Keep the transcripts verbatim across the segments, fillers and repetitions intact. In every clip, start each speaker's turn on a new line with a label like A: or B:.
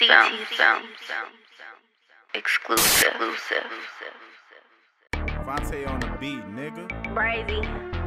A: sound, sound, sound, exclusive.
B: Vontae on the beat, nigga.
C: Brazy.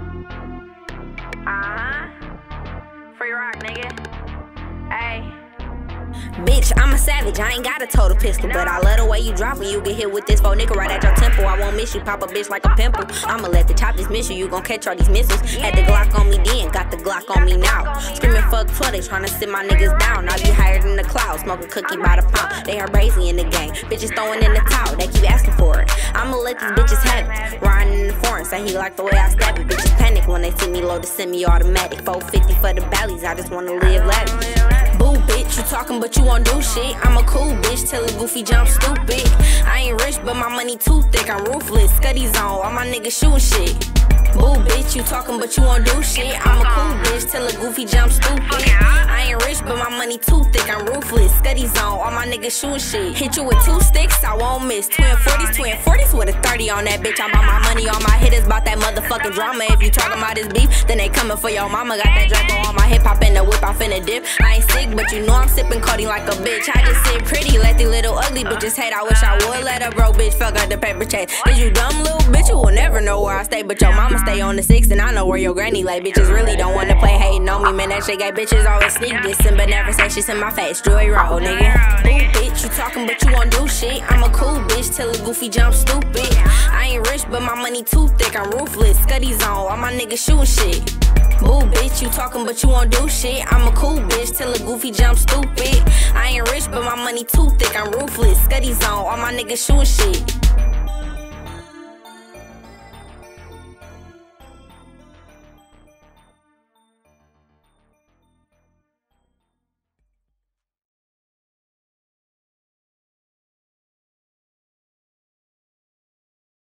C: Uh-huh. Free rock, nigga. Ayy. Bitch, I'm a savage, I ain't got a total pistol, but I love the way you drop when you get hit with this faux nigga right at your temple. I won't miss you, pop a bitch like a pimple. I'ma let the chop dismiss you, you gon' catch all these missiles. Had the Glock on me then, got the Glock on me now. Screaming fuck twelve, they tryna sit my niggas down. I be higher than the clouds, smoking cookie by the pound. They are brazy in the game, bitches throwing in the towel, they keep asking for it. I'ma let these bitches have it. Riding in the foreign, say he like the way I stab it. Bitches panic when they see me load the semi-automatic. four fifty for the bellies, I just wanna live lavish. Boo, bitch, you talking but you won't do shit. I'm a cool bitch, tell a goofy jump stupid. I ain't rich, but my money too thick, I'm ruthless. Scuddies on, all my niggas shooting shit. Boo, bitch, you talking but you won't do shit. I'm a cool bitch, tell a goofy jump stupid. I ain't rich, but my money too thick, I'm ruthless. Scuddies on, all my niggas shooting shit. Hit you with two sticks, I won't miss. Twin forties, twin forties with a thirty on that bitch. I'm about my money, all my hitters bout that motherfucking drama. If you talking about this beef, then they coming for your mama. Got that Draco on my hip hop in the whip, I finna dip. I ain't sick, but you know I'm sipping codeine like a bitch. I just sit pretty, let the little ugly bitches hate. I wish I would let a broke bitch fuck out the paper chase. Is you dumb little bitch? You will never know where I stay, but your mama stay on the six, and I know where your granny lay. Bitches really don't wanna play hating on me, man. That shit gay bitches always sneak dissing, but never say shit in my face. Joy roll, nigga. Boo, bitch, you talking but you won't do shit. I'm a cool bitch, till a goofy jump stupid. I ain't rich, but my money too thick, I'm ruthless. Scuddies on, all my niggas shooting shit. Boo, bitch, you talking but you won't do shit. I'm a cool bitch, till a goofy jump stupid. I ain't rich, but my money too thick, I'm ruthless. Scuddies on, all my niggas shooting shit.